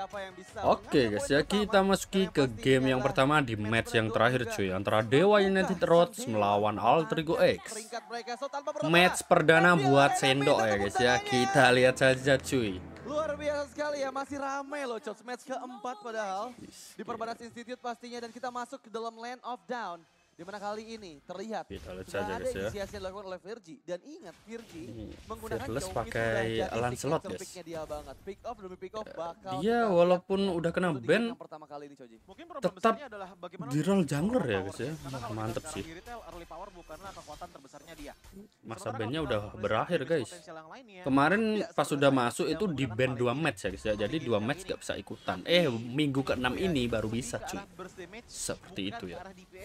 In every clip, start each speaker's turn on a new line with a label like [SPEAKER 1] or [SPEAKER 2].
[SPEAKER 1] siapa yang bisa
[SPEAKER 2] Oke guys ya, kita masuki ke game yang pertama di match yang terakhir cuy, antara Dewa United Roads melawan Alter Ego X. Match perdana buat Sendok ya guys ya, kita lihat saja cuy.
[SPEAKER 1] Luar biasa sekali ya, masih ramai loh Coach. Match keempat padahal di Perbanas Institute pastinya, dan kita masuk ke dalam Land of Down. Dimana kali ini terlihat sudah ada inisiasi yang dilakukan oleh Virgi. Dan ingat Virgi menggunakan
[SPEAKER 2] Fearless
[SPEAKER 1] Chow
[SPEAKER 2] pakai
[SPEAKER 1] itu
[SPEAKER 2] Lancelot guys.
[SPEAKER 1] dia banget. Pick off demi pick off bakal
[SPEAKER 2] Dia walaupun udah kena ban
[SPEAKER 1] pertama kali ini, Coji.
[SPEAKER 2] tetap di role jungler ya guys ya. Mantep sih. Masa bandnya udah berakhir guys. Kemarin pas sudah masuk itu di ban 2 match ya guys ya. Jadi 2 match gak bisa ikutan. Minggu ke-6 ini baru bisa cuy. Seperti itu ya.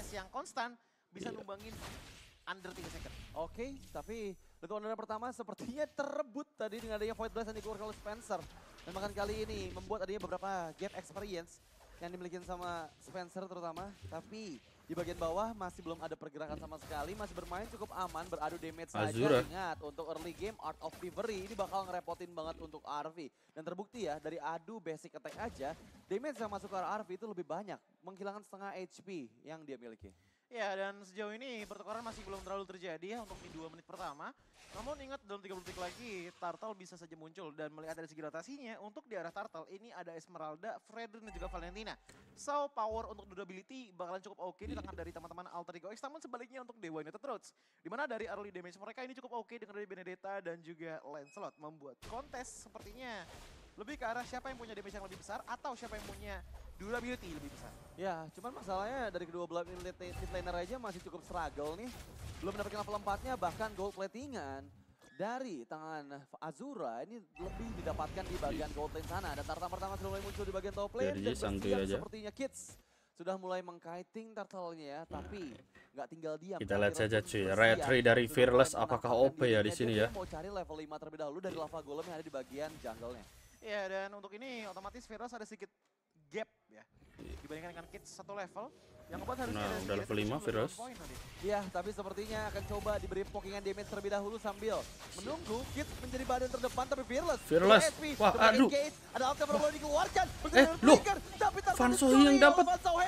[SPEAKER 1] Bisa numbangin under 3 second. Oke, tapi letupan udara pertama sepertinya terebut tadi dengan adanya Void Blast yang dikeluarkan oleh Spencer. Dan bahkan kali ini membuat adanya beberapa game experience yang dimiliki sama Spencer terutama. Tapi di bagian bawah masih belum ada pergerakan sama sekali, masih bermain cukup aman, beradu damage saja. Ingat, untuk early game Art of Thievery ini bakal ngerepotin banget untuk RV. Dan terbukti ya, dari adu basic attack aja, damage yang masuk ke RV itu lebih banyak, menghilangkan setengah HP yang dia miliki.
[SPEAKER 3] Ya, dan sejauh ini pertukaran masih belum terlalu terjadi ya untuk di 2 menit pertama. Namun ingat, dalam 30 detik lagi Turtle bisa saja muncul. Dan melihat dari segi rotasinya, untuk di arah Turtle ini ada Esmeralda, Fredrin dan juga Valentina. So, power untuk durability bakalan cukup oke di tangan dari teman-teman Alter Ego X. Namun sebaliknya untuk Dewa United Roads, dimana dari early damage mereka ini cukup oke dengan dari Benedetta dan juga Lancelot. Membuat kontes sepertinya lebih ke arah siapa yang punya damage yang lebih besar atau siapa yang punya durability lebih besar.
[SPEAKER 1] Ya, cuman masalahnya dari kedua belah mid laner aja masih cukup struggle nih. Belum mendapatkan level 4-nya, bahkan gold platingan dari tangan Azura ini lebih didapatkan di bagian gold lane sana. Dan Tartan pertama sudah mulai muncul di bagian top lane. Dan bersiap sepertinya Kids sudah mulai mengkiting turtle-nya ya, tapi nggak tinggal diam.
[SPEAKER 2] Kita lihat saja cuy, retry dari Fearless apakah OP ya di sini ya.
[SPEAKER 1] Mau cari level 5 terlebih dahulu dari lava golem yang ada di bagian jungle-nya.
[SPEAKER 3] Ya, dan untuk ini otomatis Fearless ada sedikit gap ya dibandingkan dengan Kids satu level yang ngebuat harusnya
[SPEAKER 2] udah level 5 Fearless.
[SPEAKER 1] Iya, tapi sepertinya akan coba diberi pokingan damage terlebih dahulu sambil menunggu Kids menjadi badan terdepan, tapi Fearless.
[SPEAKER 2] Wah, aduh.
[SPEAKER 1] Ada Alta perlu dikeluarkan.
[SPEAKER 2] Loh, Van Sohi yang dapat.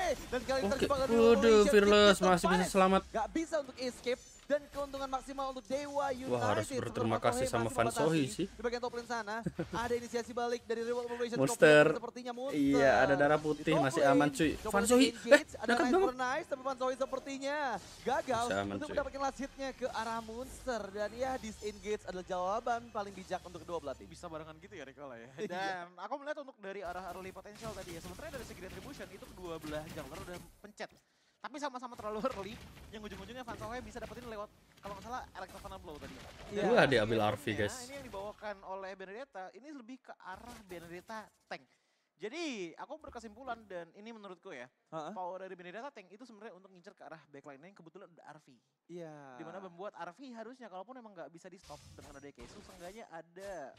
[SPEAKER 2] Oke, waduh, Fearless masih bisa selamat.
[SPEAKER 1] Gak bisa untuk escape. Dan keuntungan maksimal untuk Dewa United.
[SPEAKER 2] Wah, harus berterima kasih sama Van Sohi sih.
[SPEAKER 1] Di bagian top lane sana, ada inisiasi balik dari Revolt Operation.
[SPEAKER 2] Monster.
[SPEAKER 1] Sepertinya Monster.
[SPEAKER 2] Iya, ada darah putih, masih aman cuy. Van Sohi,
[SPEAKER 1] dekat banget. Nice, tapi Van Sohi sepertinya gagal untuk mendapatkan last hitnya ke arah Monster. Dan ya, disengage adalah jawaban paling bijak untuk kedua belah tim.
[SPEAKER 3] Bisa barengan gitu ya Ricola ya. Dan aku melihat untuk dari arah early potential tadi ya, sebenarnya dari segi retribution itu kedua belah jungler udah pencet. Tapi sama-sama terlalu early, yang ujung-ujungnya Van Sohe bisa dapetin lewat, kalau nggak salah, Electrofana Blow tadi.
[SPEAKER 2] Iya, diambil RV guys.
[SPEAKER 3] Ini yang dibawakan oleh Benedetta, ini lebih ke arah Benedetta tank. Jadi, aku berkesimpulan dan ini menurutku ya, power dari Benedetta tank itu sebenarnya untuk ngincer ke arah backline yang kebetulan ada RV.
[SPEAKER 1] Iya.
[SPEAKER 3] Dimana membuat RV harusnya, kalaupun emang nggak bisa di stop dengan ada Kesu, seenggaknya ada,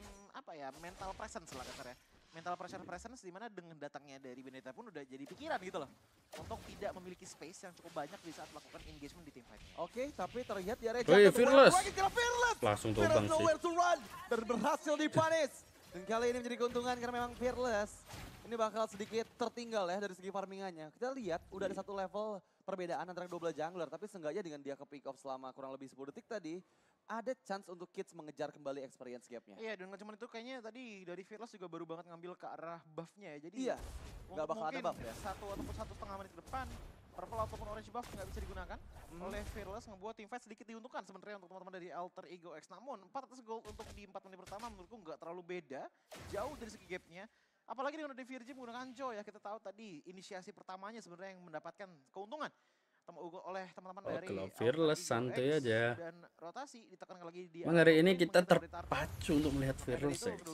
[SPEAKER 3] mental presence lah kasarnya. Mental presence dimana dengan datangnya dari Benedetta pun udah jadi pikiran gitu loh. Untuk tidak memiliki space yang cukup banyak di saat melakukan engagement di teamfight.
[SPEAKER 1] Oke, tapi terlihat di area
[SPEAKER 2] Fearless. Langsung tumbang sih.
[SPEAKER 1] Dan berhasil dipanis. Dan kali ini menjadi keuntungan karena memang Fearless ini bakal sedikit tertinggal ya dari segi farmingannya. Kita lihat udah ada satu level perbedaan antara kedua belah jungler. Tapi seenggaknya dengan dia ke pick off selama kurang lebih 10 detik tadi, ada chance untuk Kids mengejar kembali experience gap-nya.
[SPEAKER 3] Iya, dan gak cuma itu kayaknya tadi dari Fearless juga baru banget ngambil ke arah buff-nya ya. Jadi
[SPEAKER 1] iya, gak bakal ada buff ya.
[SPEAKER 3] 1 ataupun 1,5 menit ke depan, purple ataupun orange buff nggak bisa digunakan oleh Fearless, ngebuat teamfight sedikit diuntungkan sebenarnya untuk teman-teman dari Alter Ego X. Namun 400 gold untuk di 4 menit pertama menurutku nggak terlalu beda, jauh dari segi gap-nya. Apalagi dengan ada Virgi menggunakan Joe ya, kita tahu tadi inisiasi pertamanya sebenarnya yang mendapatkan keuntungan oleh teman-teman dari
[SPEAKER 2] Fearless santai aja.
[SPEAKER 3] Dan rotasi ditekan lagi di
[SPEAKER 2] hari ini kita terpacu untuk melihat Fearless ya.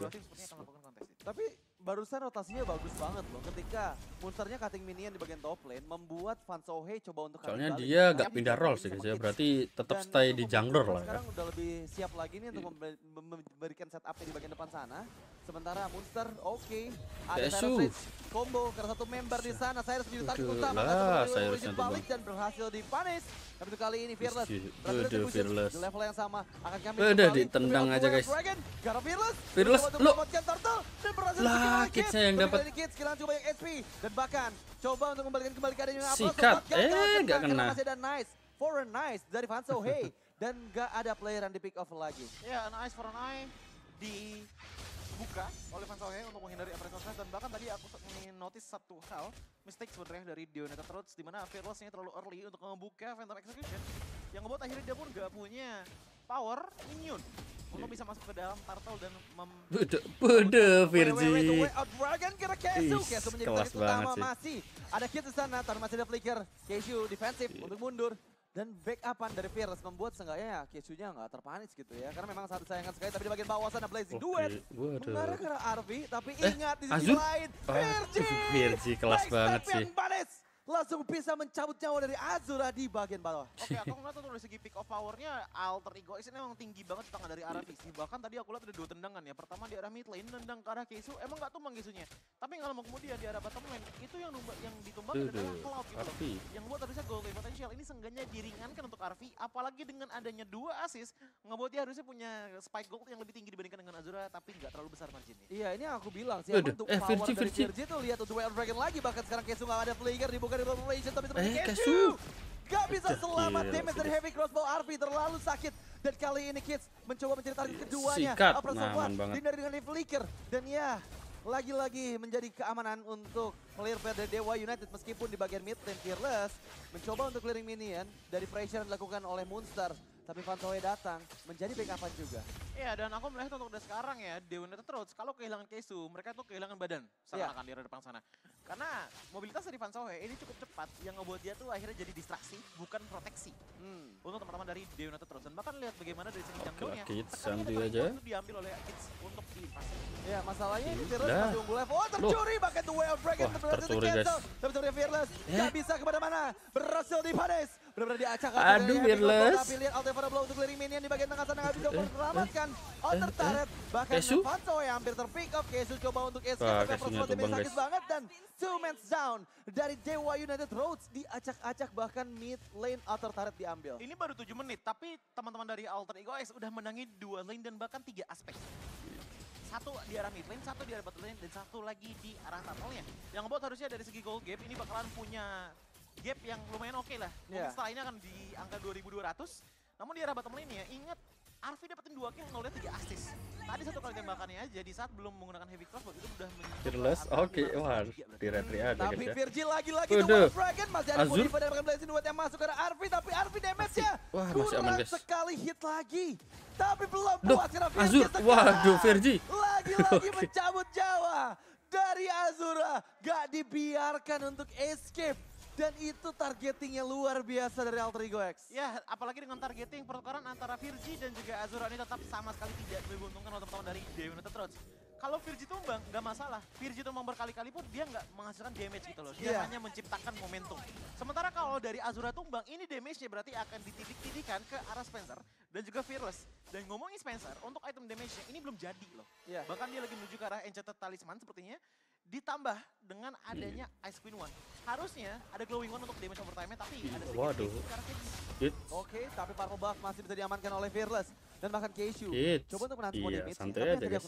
[SPEAKER 1] Tapi barusan rotasinya bagus banget loh ketika monsternya cutting minion di bagian top lane membuat Van Sohe coba untuk
[SPEAKER 2] soalnya dia gak pindah role sih guys ya, berarti tetap stay di jungler lah ya.
[SPEAKER 1] Sekarang udah lebih siap lagi nih untuk memberikan setup di bagian depan sana. Sementara monster oke, ada combo karena satu member di sana. Cyrus menjadi target
[SPEAKER 2] Aduh
[SPEAKER 1] utama.
[SPEAKER 2] lah,
[SPEAKER 1] Cyrus
[SPEAKER 2] Cyrusnya
[SPEAKER 1] balik dan berhasil dipunish. Tapi itu kali ini Fearless
[SPEAKER 2] Aduh, Fearless.
[SPEAKER 1] di level yang sama akan kami
[SPEAKER 2] Udah ditendang aja guys.
[SPEAKER 1] Karena
[SPEAKER 2] Fearless, lo
[SPEAKER 1] lah
[SPEAKER 2] Kidsnya yang dapat.
[SPEAKER 1] Kids kehilangan cukup banyak HP dan bahkan coba untuk kembalikan kembali keadaannya
[SPEAKER 2] Sikat, nggak kena.
[SPEAKER 1] Masih ada nice for a nice dari Vanso Hey dan nggak ada player yang di pick off lagi.
[SPEAKER 3] Ya, nice for an eye dibuka oleh Van Sohe untuk menghindari Appraisal Smash dan bahkan tadi aku ingin notice satu hal mistake sebenarnya dari Dio United Roots di mana Fearless-nya terlalu early untuk membuka Phantom Execution yang ngebuat akhirnya dia pun gak punya power minion untuk bisa masuk ke dalam turtle dan
[SPEAKER 2] Bede Virgi.
[SPEAKER 1] Kelas banget sih. Masih ada Kids di sana, tapi masih ada flicker. Keishu defensif untuk mundur. Dan backupan dari Fearless membuat seenggaknya ya Keishu-nya nggak terpanis gitu ya. Karena memang sangat sayangkan sekali, tapi di bagian bawah sana Blazing Duet mengarah ke arah Arvi, tapi ingat di sisi lain
[SPEAKER 2] Virgi kelas banget sih.
[SPEAKER 1] Langsung bisa mencabut nyawa dari Azura di bagian bawah.
[SPEAKER 3] Oke, aku ngeliat tuh dari segi pick of powernya Alter Ego X ini memang tinggi banget di tengah dari arah Pixie. Bahkan tadi aku lihat ada 2 tendangan ya. Pertama di arah mid lane, nendang ke arah Keisu. Emang gak tumbang Keisunya. Tapi kalau mau kemudian di arah bottom lane, itu yang ditumbang adalah Cloud gitu. Yang buat harusnya goal game potential. Ini seenggaknya diringankan untuk Arvi. Apalagi dengan adanya 2 assist, ngebuat dia harusnya punya spike gold yang lebih tinggi dibandingkan dengan Azura. Tapi gak terlalu besar marginnya.
[SPEAKER 1] Iya, ini aku bilang sih. Untuk power dari Virgi tuh lihat untuk Duel Dragon lagi. Bahkan sekarang Keisu gak ada flicker, dibuka di Revelation. Tapi Keishu gak bisa selamat. Damage dari heavy crossbow Arvi terlalu sakit. Dan kali ini Kids mencoba mencari target keduanya.
[SPEAKER 2] Sikat, aman banget.
[SPEAKER 1] Dihindari dengan flicker. Dan ya, lagi-lagi menjadi keamanan untuk player dari Dewa United. Meskipun di bagian mid lane Fearless mencoba untuk clearing minion dari pressure yang dilakukan oleh Moonstar. Tapi Van Soe datang menjadi backupan juga. Iya, dan aku melihat untuk udah sekarang ya, Dewa United Roots kalau kehilangan Keisu, mereka tuh kehilangan badan. Seakan-akan di arah depan sana. Karena mobilitas dari Van Soe ini cukup cepat, yang ngebuat dia tuh akhirnya jadi distraksi, bukan proteksi. Untuk teman-teman dari Dewa United Roots. Dan bahkan lihat bagaimana dari segi jangkauannya.
[SPEAKER 2] Kids santuy aja.
[SPEAKER 3] Itu diambil oleh Kids untuk diinvasi.
[SPEAKER 1] Ya, masalahnya ini Fearless masih unggul level. Oh, tercuri bahkan The Way of Dragon.
[SPEAKER 2] Tercuri guys.
[SPEAKER 1] Tapi sebenarnya Fearless gak bisa kemana-mana. Berhasil dipanis. Benar-benar diacak.
[SPEAKER 2] Aduh, Fearless.
[SPEAKER 1] Tapi lihat Altevara Blow untuk clearing minion di bagian tengah sana gak bisa menyelamatkan Outer Turret. Bahkan Van Soe hampir terpick up. Kesu coba untuk escape. Tapi Prosper damage sakit banget. Dan 2 man's down dari Dewa United Roots diacak-acak. Bahkan mid lane Outer Turret diambil.
[SPEAKER 3] Ini baru 7 menit. Tapi teman-teman dari Alter Ego X udah menangi 2 lane dan bahkan 3 aspek. Satu di arah mid lane, satu di arah bottom lane, dan satu lagi di arah turtle-nya. Yang ngebuat harusnya dari segi gold gap ini bakalan punya gap yang lumayan oke lah. Mungkin setelah ini akan di angka 2200. Namun di arah bottom lane-nya, ingat Arvi dapetin 2 kill, nolnya 3 assist. Tadi 1 kali tembakannya aja di saat belum menggunakan heavy crossbow itu udah
[SPEAKER 2] Fearless, oke, wah di retry ada
[SPEAKER 1] tapi
[SPEAKER 2] guys ya.
[SPEAKER 1] Virgi lagi-lagi The Wild Dragon masih ada Modifa dan Blazing Duet yang masuk ke arah Arvi, tapi Arvi damage-nya kurang sekali hit lagi. Tapi belum puas karena Virgi
[SPEAKER 2] waduh Virgi.
[SPEAKER 1] Lagi-lagi mencabut Jawa dari Azura. Gak dibiarkan untuk escape. Dan itu targetingnya luar biasa dari Alter Ego X.
[SPEAKER 3] Ya, apalagi dengan targeting pertukaran antara Virgi dan juga Azura ini tetap sama sekali tidak menguntungkan untuk teman-teman dari Dewa United Roots. Kalau Virgi tumbang, nggak masalah. Virgi tumbang berkali-kali pun dia nggak menghasilkan damage gitu loh. Dia hanya menciptakan momentum. Sementara kalau dari Azura tumbang, ini damage-nya berarti akan dititik-titikan ke arah Spencer dan juga Fearless. Dan ngomongin Spencer, untuk item damage-nya ini belum jadi loh. Bahkan dia lagi menuju ke arah Enchanted Talisman sepertinya. Ditambah dengan adanya Ice Queen One. Harusnya ada Glowing One untuk damage overtime-nya, tapi ada sedikit
[SPEAKER 1] Oke, tapi Purple Buff masih bisa diamankan oleh Fearless. Dan bahkan Keishu coba untuk menahan semua damage.
[SPEAKER 2] Santai aja guys.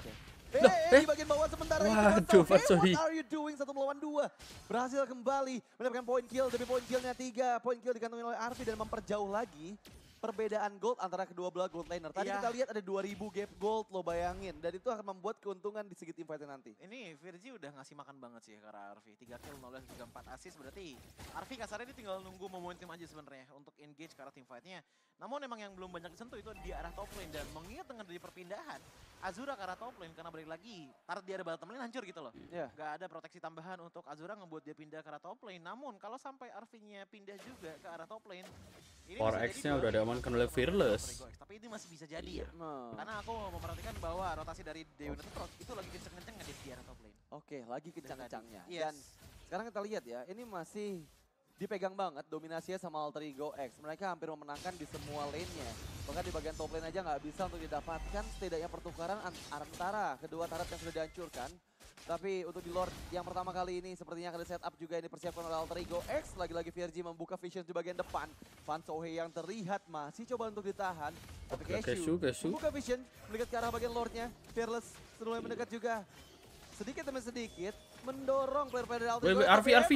[SPEAKER 1] Di bagian bawah sementara
[SPEAKER 2] waduh,
[SPEAKER 1] what are you doing? 1 melawan 2. Berhasil kembali mendapatkan point kill, tapi point killnya 3. Point kill dikantongin oleh Arvi dan memperjauh lagi perbedaan gold antara kedua belah gold laner. Tadi kita lihat ada 2000 gap gold, lo bayangin. Dan itu akan membuat keuntungan di segi teamfight nanti.
[SPEAKER 3] Ini Virgi udah ngasih makan banget sih ke Arvi. 3 kill, 0 juga 4 assist. Berarti Arvi kasarnya ini tinggal nunggu momentum aja sebenarnya untuk engage ke arah teamfight-nya. Namun emang yang belum banyak disentuh itu di arah top lane. Dan mengingat dengan dari perpindahan Azura ke arah top lane, karena balik lagi taruh di arah bottom lane hancur gitu loh. Gak ada proteksi tambahan untuk Azura ngebuat dia pindah ke arah top lane. Namun kalau sampai Arvi-nya pindah juga ke arah top lane,
[SPEAKER 2] Power X-nya udah diamankan oleh Fearless.
[SPEAKER 3] Tapi ini masih bisa jadi ya. Karena aku memperhatikan bahwa rotasi dari Dewa United Roots itu lagi kenceng-kencengnya di arah top lane.
[SPEAKER 1] Oke, lagi kencang-kencangnya. Dan sekarang kita lihat ya, ini masih dipegang banget dominasinya sama Alter Ego X. Mereka hampir memenangkan di semua lane-nya. Bahkan di bagian top lane aja nggak bisa untuk didapatkan setidaknya pertukaran antara kedua turret yang sudah dihancurkan. Tapi untuk di Lord yang pertama kali ini sepertinya akan di setup juga yang dipersiapkan oleh Alter Ego X. Lagi-lagi VRG membuka vision di bagian depan. Van Sohe yang terlihat masih coba untuk ditahan. Tapi Kesu membuka vision, melihat ke arah bagian Lordnya. Fearless mulai mendekat juga. Sedikit demi sedikit mendorong player-player dari Alter Ego.
[SPEAKER 2] RV.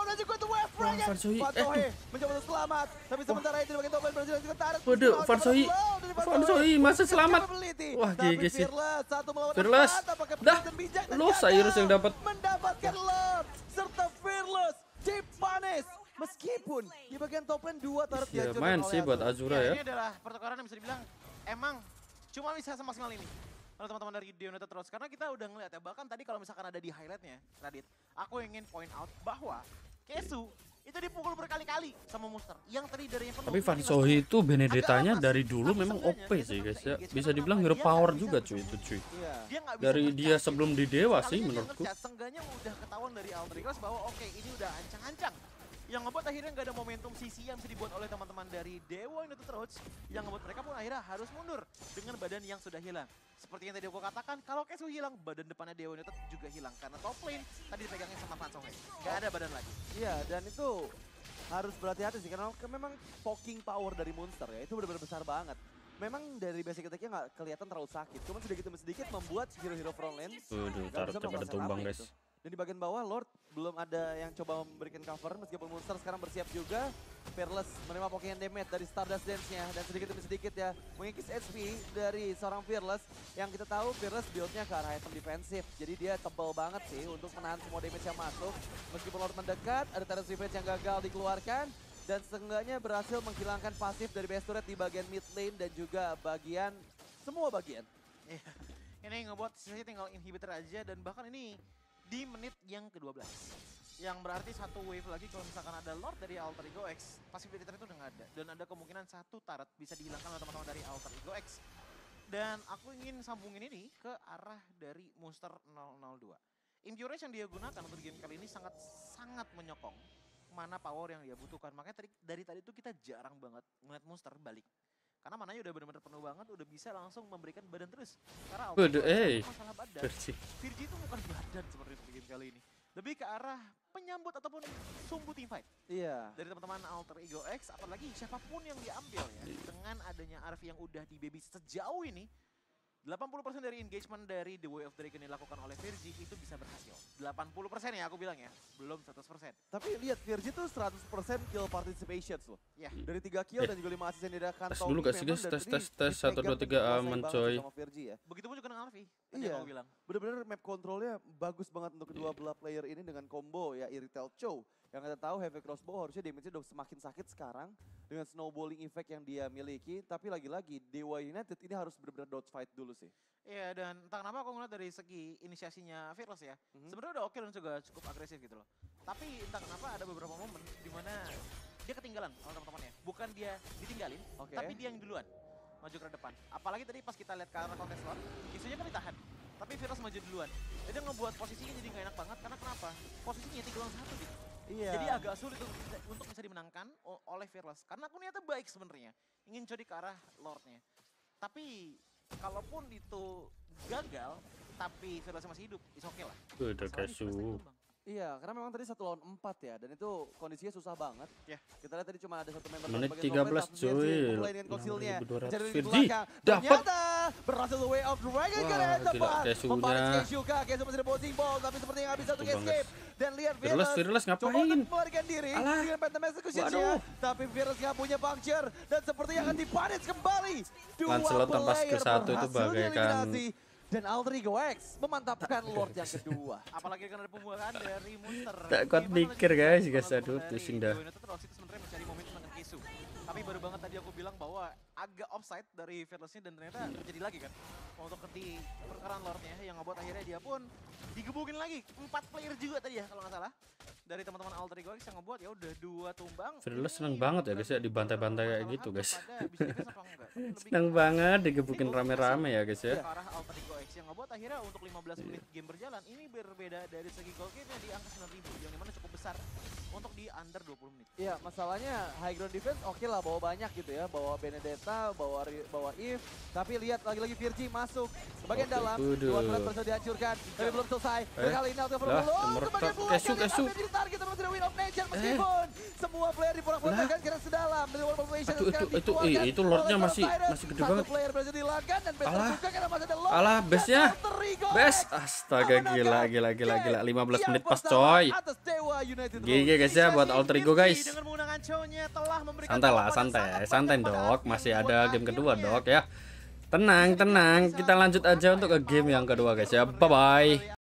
[SPEAKER 1] Van Sohe mencoba untuk selamat. Tapi sementara itu di bagian top lane berhasil juga tarik.
[SPEAKER 2] Waduh, Van Sohe masih selamat. Wah, GG sih. Fearless. Dah, lo Cyrus yang dapat.
[SPEAKER 1] Mendapatkan Lord serta Fearless dipanis. Meskipun di bagian top lane 2 turret
[SPEAKER 2] Ya, main sih buat Azura ya.
[SPEAKER 3] Ini adalah pertukaran yang bisa dibilang emang cuma bisa semaksimal ini. Kalau teman-teman dari The United terus, karena kita udah ngeliat ya, bahkan tadi kalau misalkan ada di highlightnya, Radit, aku ingin point out bahwa Kesu itu dipukul berkali-kali sama Monster. Yang tadi dari yang
[SPEAKER 2] Tapi Van Sohe itu Benedettanya dari dulu memang OP sih guys ya. Bisa dibilang hero power juga cuy itu cuy. Dari dia sebelum di Dewa sih menurutku.
[SPEAKER 3] Seenggaknya udah ketahuan dari Alter Ego bahwa oke, ini udah ancang-ancang. Yang ngebuat akhirnya nggak ada momentum sisi yang bisa dibuat oleh teman-teman dari Dewa United Roads, yang ngebuat mereka pun akhirnya harus mundur dengan badan yang sudah hilang. Seperti yang tadi aku katakan, kalau Kesu hilang, badan depannya Dewa United juga hilang. Karena top lane tadi dipegangnya sama Van Sohe. Nggak ada badan lagi.
[SPEAKER 1] Iya, dan itu harus berhati-hati sih, karena memang poking power dari Monster ya, itu benar-benar besar banget. Memang dari basic attack-nya nggak kelihatan terlalu sakit, cuma sedikit demi sedikit membuat hero-hero front lane
[SPEAKER 2] Waduh, taruhnya pada tumbang guys.
[SPEAKER 1] Dan di bagian bawah Lord belum ada yang coba memberikan cover, meskipun Monster sekarang bersiap juga. Fearless menerima poking damage dari Stardust Dance-nya, dan sedikit demi sedikit ya mengikis HP dari seorang Fearless. Yang kita tahu Fearless build-nya ke arah item defensif, jadi dia tebal banget sih untuk menahan semua damage yang masuk. Meskipun Lord mendekat, ada Tyrant's Revenge yang gagal dikeluarkan, dan setengahnya berhasil menghilangkan pasif dari base turret di bagian mid lane dan juga bagian, semua bagian.
[SPEAKER 3] Ini ngebuat sisi tinggal inhibitor aja, dan bahkan ini di menit yang ke-12. Yang berarti satu wave lagi kalau misalkan ada Lord dari Alter Ego X, pasif dari turret itu udah nggak ada. Dan ada kemungkinan satu turret bisa dihilangkan oleh teman-teman dari Alter Ego X. Dan aku ingin sambungin ini ke arah dari Monster 002. Impurage yang dia gunakan untuk game kali ini sangat menyokong mana power yang dia butuhkan. Makanya dari tadi tuh kita jarang banget ngeliat Monster balik. Karena mananya udah benar-benar penuh banget, udah bisa langsung memberikan badan terus. Karena masalah badan. Virgi itu bukan badan seperti itu game kali ini. Lebih ke arah penyambut ataupun sumbu teamfight.
[SPEAKER 1] Iya.
[SPEAKER 3] Dari teman-teman Alter Ego X, apalagi siapapun yang diambil ya. Dengan adanya RV yang udah di baby sejauh ini, 80% dari engagement dari The Way of Dragon yang dilakukan oleh Virgi itu bisa berhasil. 80% ya aku bilang ya, belum 100%.
[SPEAKER 1] Tapi lihat Virgi tuh 100% kill participation loh.
[SPEAKER 3] Ya.
[SPEAKER 1] Dari 3 kill dan juga 5 assist yang dia
[SPEAKER 2] Tes dulu guys, tes 1 2 3 aman coy.
[SPEAKER 1] Ya.
[SPEAKER 3] Begitupun juga dengan Alvi.
[SPEAKER 1] Iya.
[SPEAKER 3] Aku bilang.
[SPEAKER 1] Bener-bener map controlnya bagus banget untuk kedua belah player ini dengan combo ya Irritel Chow. Yang kita tahu Heavy Crossbow harusnya damage-nya udah semakin sakit sekarang dengan snowballing effect yang dia miliki. Tapi lagi-lagi Dewa United ini harus benar-benar dodge fight dulu sih.
[SPEAKER 3] Iya, dan entah kenapa aku ngeliat dari segi inisiasinya Fearless ya. Sebenarnya udah oke dan juga cukup agresif gitu loh. Tapi entah kenapa ada beberapa momen di mana dia ketinggalan oleh teman-temannya. Bukan dia ditinggalin, tapi dia yang duluan maju ke depan. Apalagi tadi pas kita lihat ke arah kontes slot, isunya kan ditahan. Tapi Fearless maju duluan. Jadi ngebuat posisinya jadi gak enak banget, karena kenapa? Posisinya 3 lawan 1 gitu.
[SPEAKER 1] Iya.
[SPEAKER 3] Jadi agak sulit untuk bisa dimenangkan oleh Fearless. Karena aku niatnya baik sebenarnya. Ingin coba ke arah Lordnya. Tapi kalaupun itu gagal, tapi Fearless masih hidup, is oke lah.
[SPEAKER 2] Udah Kesu.
[SPEAKER 1] Iya, karena memang tadi 1 lawan 4 ya, dan itu kondisinya susah banget.
[SPEAKER 3] Ya.
[SPEAKER 1] Kita lihat tadi cuma ada satu member
[SPEAKER 2] Menit
[SPEAKER 1] bagian
[SPEAKER 2] 13 cuy.
[SPEAKER 1] dengan konsilnya.
[SPEAKER 2] 6200
[SPEAKER 1] Virgi
[SPEAKER 2] Virgi dapat.
[SPEAKER 1] Ternyata berhasil the way of Dragon ke depan. Membalas Kesu kah, Kesu masih ada bouncing ball, tapi sepertinya nggak bisa untuk escape. Dan lihat
[SPEAKER 2] Fearless
[SPEAKER 1] coba
[SPEAKER 2] ngapain?
[SPEAKER 1] untuk melarikan diri dengan Phantom Execution-nya. Tapi Fearless nggak punya puncture, dan sepertinya akan dipanis kembali.
[SPEAKER 2] Lancelot tanpa skill 1 itu bagaikan.
[SPEAKER 1] Dan Alter Ego X memantapkan Lord yang kedua.
[SPEAKER 3] Apalagi karena ada pembukaan dari Monster.
[SPEAKER 2] Tak kuat mikir guys, aduh pusing dah.
[SPEAKER 3] Terus itu sebenarnya mencari momentum dengan Kesu. Tapi baru banget tadi aku bilang bahwa agak offside dari Fearless-nya, dan ternyata terjadi lagi kan. Untuk di perkara Lordnya yang ngebuat akhirnya dia pun digebukin lagi. 4 player juga tadi ya kalau nggak salah. dari teman-teman Alter Ego X yang ngebuat ya udah 2 tumbang.
[SPEAKER 2] Fearless seneng banget ya guys ya dibantai-bantai kayak gitu guys.
[SPEAKER 3] Pada bisa defense apa enggak. Tapi lebih
[SPEAKER 2] Seneng
[SPEAKER 3] ke-
[SPEAKER 2] banget digebukin rame-rame ya guys ya.
[SPEAKER 3] ke arah Alter Ego X yang ngebuat akhirnya untuk 15 menit game berjalan ini berbeda dari segi goal game di angka 9.000 yang dimana cukup besar untuk di under 20 menit.
[SPEAKER 1] Iya, masalahnya high ground defense oke lah, bawa banyak gitu ya, bawa Benedetta, bawa Eve, tapi lihat lagi-lagi Virgi masuk ke bagian
[SPEAKER 2] Oke,
[SPEAKER 1] dalam,
[SPEAKER 2] waduh.
[SPEAKER 1] dua klan berhasil dihancurkan, tapi belum selesai. Kali ini Alter
[SPEAKER 2] lah,
[SPEAKER 1] Belum
[SPEAKER 2] meretak.
[SPEAKER 1] sebagai
[SPEAKER 2] Kesu.
[SPEAKER 1] jadi target terus dari Win of Nature meskipun semua player diporak-porandakan karena sedalam dari World Population
[SPEAKER 2] Aduh,
[SPEAKER 1] sekarang
[SPEAKER 2] itu
[SPEAKER 1] dikeluarkan
[SPEAKER 2] itu lordnya
[SPEAKER 1] oleh
[SPEAKER 2] masih
[SPEAKER 1] Cyrus.
[SPEAKER 2] gede
[SPEAKER 1] Satu
[SPEAKER 2] banget.
[SPEAKER 1] player berhasil dihilangkan dan base
[SPEAKER 2] Alah.
[SPEAKER 1] terbuka karena masih ada Lord
[SPEAKER 2] Alah,
[SPEAKER 1] dan
[SPEAKER 2] base-nya.
[SPEAKER 1] Alter Ego
[SPEAKER 2] Bes,
[SPEAKER 1] X
[SPEAKER 2] astaga gila.
[SPEAKER 1] memenangkan
[SPEAKER 2] 15 menit
[SPEAKER 1] yang
[SPEAKER 2] pas
[SPEAKER 1] pertama
[SPEAKER 2] coy.
[SPEAKER 1] atas Dewa United
[SPEAKER 2] GG
[SPEAKER 1] Road.
[SPEAKER 2] guys ya buat Alter Ego guys.
[SPEAKER 3] Dengan menggunakan show-nya telah memberikan
[SPEAKER 2] Santai lah,
[SPEAKER 3] jawaban
[SPEAKER 2] santai.
[SPEAKER 3] sangat
[SPEAKER 2] Santai
[SPEAKER 3] banyak pada
[SPEAKER 2] dok,
[SPEAKER 3] Admin
[SPEAKER 2] masih
[SPEAKER 3] buat
[SPEAKER 2] ada game kedua
[SPEAKER 3] akhirnya.
[SPEAKER 2] dok ya. Tenang, kita lanjut aja untuk ke game yang kedua guys ya. Bye bye.